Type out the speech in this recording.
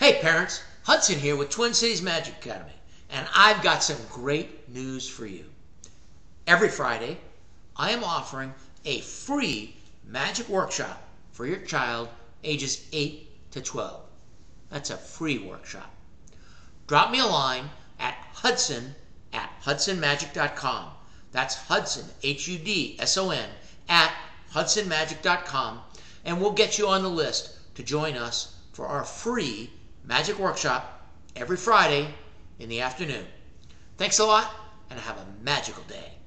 Hey parents, Hudson here with Twin Cities Magic Academy, and I've got some great news for you. Every Friday, I am offering a free magic workshop for your child ages 8 to 12. That's a free workshop. Drop me a line at hudson@hudsonmagic.com. That's Hudson, Hudson, at hudsonmagic.com, and we'll get you on the list to join us for our free magic workshop every Friday in the afternoon. Thanks a lot, and have a magical day.